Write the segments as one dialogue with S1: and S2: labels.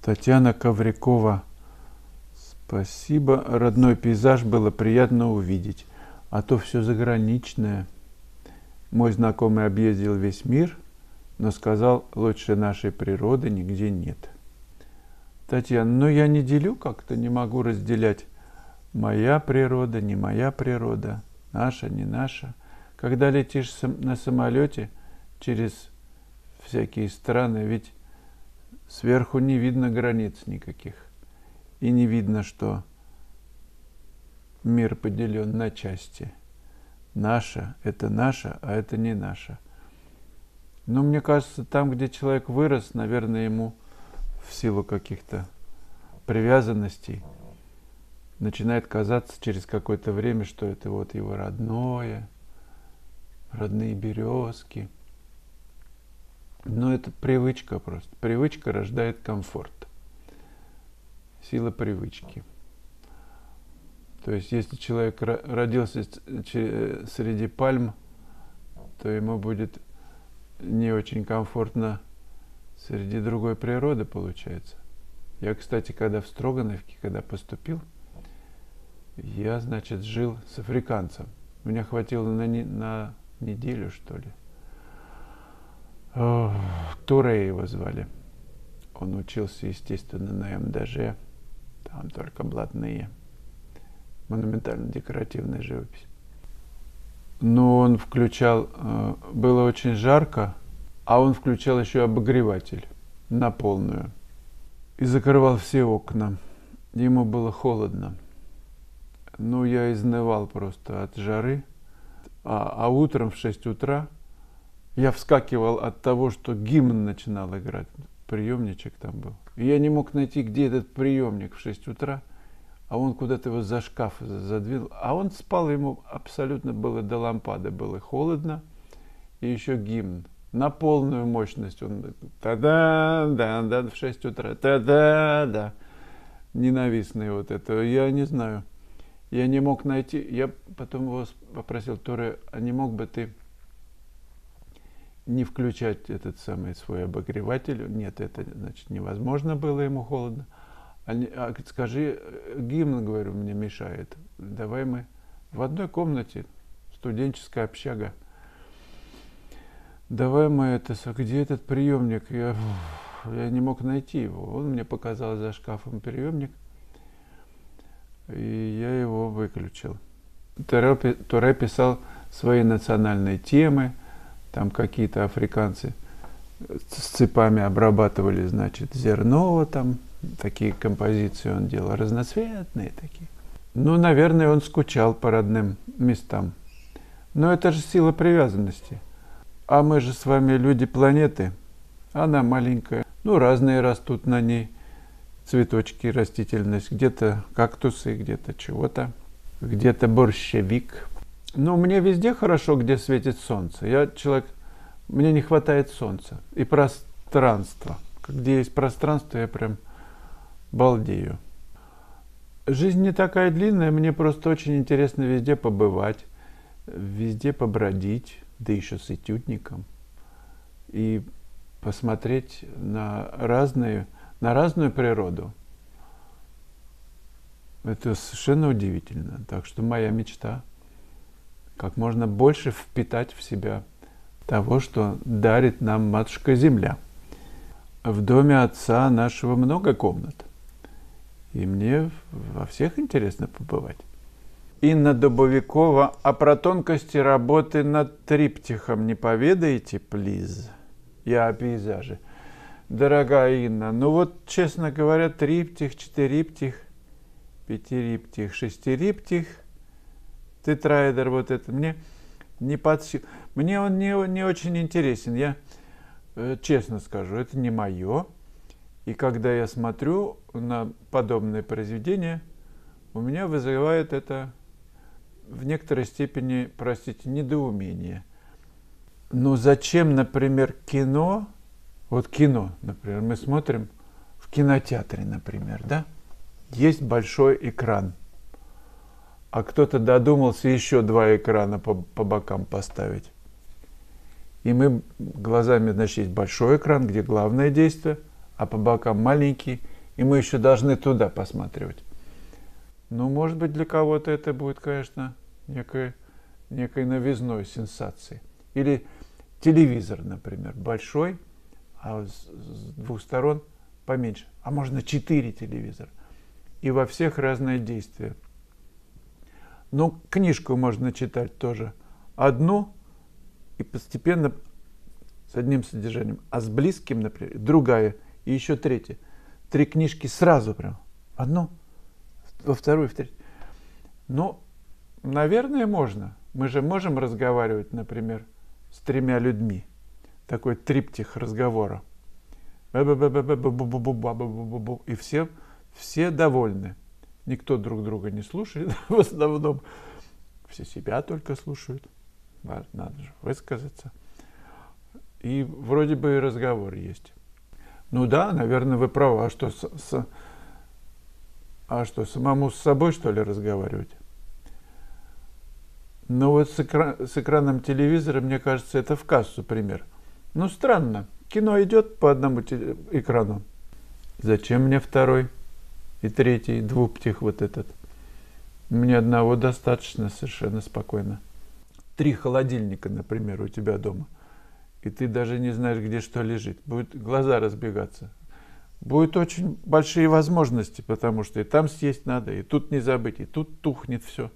S1: Татьяна Коврякова. Спасибо. Родной пейзаж было приятно увидеть. А то все заграничное. Мой знакомый объездил весь мир, но сказал, лучше нашей природы нигде нет. Татьяна, ну я не делю как-то, не могу разделять. Моя природа, не моя природа, наша, не наша. Когда летишь на самолете через всякие страны, ведь сверху не видно границ никаких. И не видно, что мир поделен на части. Наше – это наше, а это не наше. Но мне кажется, там, где человек вырос, наверное, ему в силу каких-то привязанностей начинает казаться через какое-то время, что это вот его родное, родные березки. Но это привычка просто. Привычка рождает комфорт. Сила привычки. То есть, если человек родился среди пальм, то ему будет не очень комфортно среди другой природы, получается. Я, кстати, когда в Строгановке, когда поступил, я, значит, жил с африканцем. Меня хватило на неделю, что ли. Туре его звали. Он учился, естественно, на МДЖ. Там только блатные. Монументально-декоративная живопись. Но он включал, было очень жарко, а он включал еще обогреватель на полную. И закрывал все окна. Ему было холодно. Ну, я изнывал просто от жары. А утром в 6 утра я вскакивал от того, что гимн начинал играть. Приемничек там был. И я не мог найти, где этот приемник в 6 утра. А он куда-то его за шкаф задвинул. А он спал, ему абсолютно было до лампады. Было холодно. И еще гимн. На полную мощность. Он та-да-да-да в 6 утра. Та-да-да. Ненавистный вот это. Я не знаю. Я не мог найти. Я потом его попросил, Туре, а не мог бы ты не включать этот самый свой обогреватель? Нет, это, значит, невозможно было, ему холодно. Скажи, гимн, говорю, мне мешает. Давай мы в одной комнате, студенческая общага. Давай мы это, где этот приемник? Я не мог найти его. Он мне показал за шкафом приемник, и я его выключил. Туре писал свои национальные темы, там какие-то африканцы с цепами обрабатывали, значит, зерно там. Такие композиции он делал, разноцветные такие. Ну, наверное, он скучал по родным местам. Но это же сила привязанности. А мы же с вами люди планеты. Она маленькая. Ну, разные растут на ней цветочки, растительность. Где-то кактусы, где-то чего-то. Где-то борщевик. Ну, мне везде хорошо, где светит солнце. Я человек, мне не хватает солнца и пространства. Где есть пространство, я прям балдею. Жизнь не такая длинная, мне просто очень интересно везде побывать, везде побродить, да еще с этюдником, и посмотреть на разную природу. Это совершенно удивительно. Так что моя мечта — как можно больше впитать в себя того, что дарит нам Матушка Земля. В доме отца нашего много комнат. И мне во всех интересно побывать. Инна Дубовикова, а про тонкости работы над триптихом не поведаете, плиз? Я о пейзаже. Дорогая Инна, ну вот, честно говоря, триптих, четыриптих, пятириптих, шестириптих, тетраэдр, вот это мне не под силу. Мне он не очень интересен, я честно скажу, это не мое. И когда я смотрю на подобные произведения, у меня вызывает это в некоторой степени, простите, недоумение. Ну зачем, например, кино, вот кино, например, мы смотрим в кинотеатре, например, да, есть большой экран, а кто-то додумался еще 2 экрана по бокам поставить. И мы глазами, значит, есть большой экран, где главное действие, а по бокам маленький, и мы еще должны туда посматривать. Ну, может быть, для кого-то это будет, конечно, некой новизной, сенсацией. Или телевизор, например, большой, а с двух сторон поменьше. А можно 4 телевизора. И во всех разные действия. Ну, книжку можно читать тоже. Одну и постепенно с одним содержанием. А с близким, например, другая и еще третья. 3 книжки сразу прям. Одну, во вторую, в третью. Ну, наверное, можно. Мы же можем разговаривать, например, с 3 людьми. Такой триптих разговора. И все довольны. Никто друг друга не слушает в основном. Все себя только слушают. Надо же высказаться. И вроде бы и разговор есть. Ну да, наверное, вы правы. А что, самому с собой, что ли, разговаривать? Но вот с экраном телевизора, мне кажется, это в кассу пример. Ну, странно. Кино идет по одному экрану. Зачем мне второй и третий, двуптих вот этот? Мне одного достаточно совершенно спокойно. 3 холодильника, например, у тебя дома. И ты даже не знаешь, где что лежит. Будут глаза разбегаться. Будут очень большие возможности, потому что и там съесть надо, и тут не забыть, и тут тухнет все.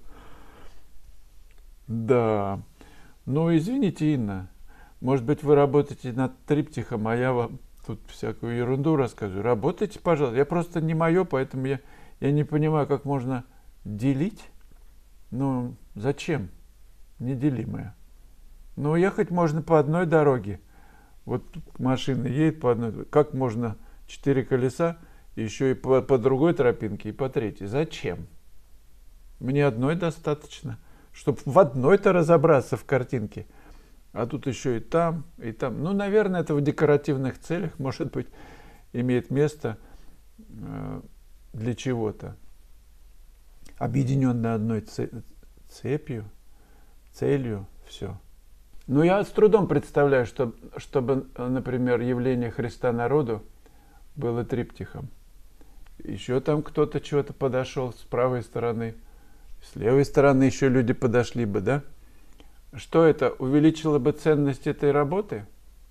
S1: Да. Ну, извините, Инна. Может быть, вы работаете над триптихом, а я вам тут всякую ерунду рассказываю. Работайте, пожалуйста. Я просто не мое, поэтому я не понимаю, как можно делить. Ну, зачем? Неделимое. Ну, ехать можно по одной дороге. Вот машина едет по одной. Как можно 4 колеса, еще и по другой тропинке, и по третьей? Зачем? Мне одной достаточно, чтобы в одной-то разобраться в картинке. А тут еще и там, и там. Ну, наверное, это в декоративных целях, может быть, имеет место для чего-то. Объединенной одной целью, все. Но я с трудом представляю, чтобы, например, явление Христа народу было триптихом. Еще там кто-то чего-то подошел с правой стороны, с левой стороны еще люди подошли бы, да? Что это? Увеличило бы ценность этой работы?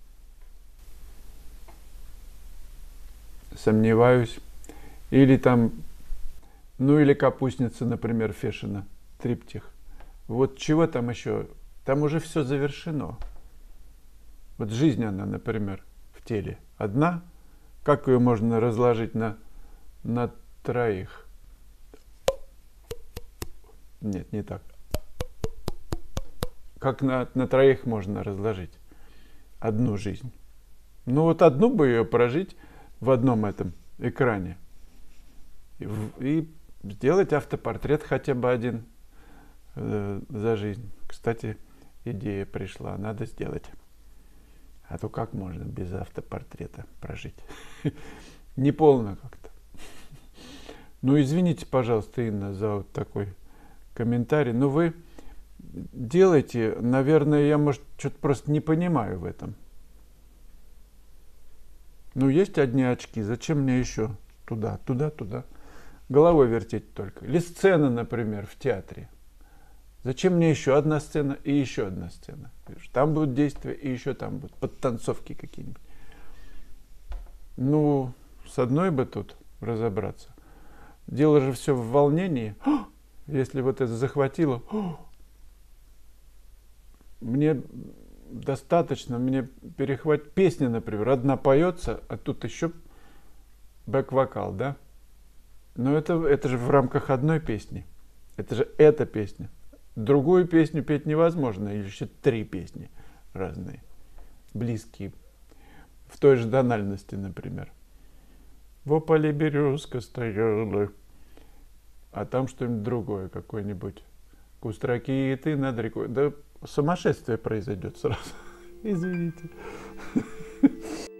S1: Сомневаюсь. Или там, ну или капустница, например, Фешина, триптих. Вот чего там еще? Там уже все завершено. Вот жизнь она, например, в теле одна. Как ее можно разложить на 3? Нет, не так. Как на 3 можно разложить одну жизнь? Ну вот одну бы ее прожить в одном этом экране. И сделать автопортрет хотя бы один за жизнь. Кстати, идея пришла, надо сделать. А то как можно без автопортрета прожить? Неполно как-то. Ну, извините, пожалуйста, Инна, за вот такой комментарий. Но вы делайте, наверное, я, может, что-то просто не понимаю в этом. Ну, есть одни очки, зачем мне еще туда? Головой вертеть только. Или сцена, например, в театре. Зачем мне еще одна сцена и еще одна сцена? Там будут действия, и еще там будут подтанцовки какие-нибудь. Ну, с одной бы тут разобраться. Дело же все в волнении. Если вот это захватило, мне достаточно, мне перехватить песня, например, одна поется, а тут еще бэк-вокал, да? Но это же в рамках одной песни. Это же эта песня. Другую песню петь невозможно, или еще 3 песни разные, близкие, в той же тональности, например. В ополе березка стояла, а там что-нибудь другое, какое-нибудь. Куст ракиты над рекой. Да сумасшествие произойдет сразу. Извините.